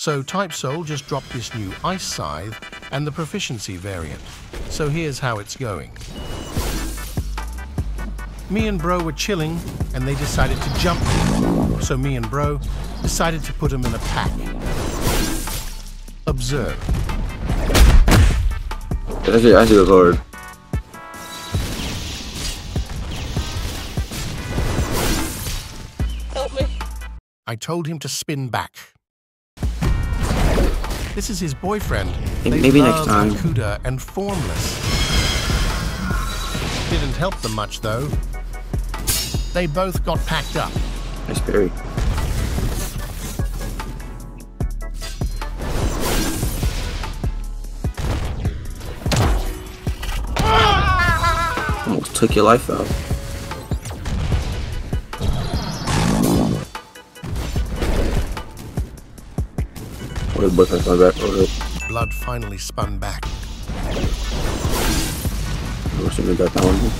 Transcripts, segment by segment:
So Type Soul just dropped this new Ice Scythe and the Proficiency variant. So here's how it's going. Me and Bro were chilling and they decided to jump me. So me and Bro decided to put them in a pack. Observe. I see the Lord. Help me. I told him to spin back. This is his boyfriend. Maybe next time. Hakuda and Formless. Didn't help them much though. They both got packed up. Nice berry. Almost took your life out. What is boyfriend coming back? Blood finally spun back. Somebody got that one.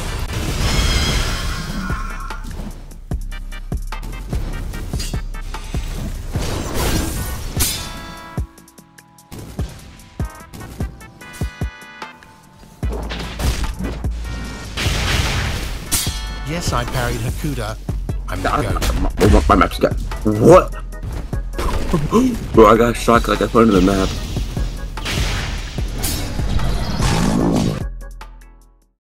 Yes, I parried Hakuda. I'm the goat. My map's got what? Bro, I got shocked like I put into the map.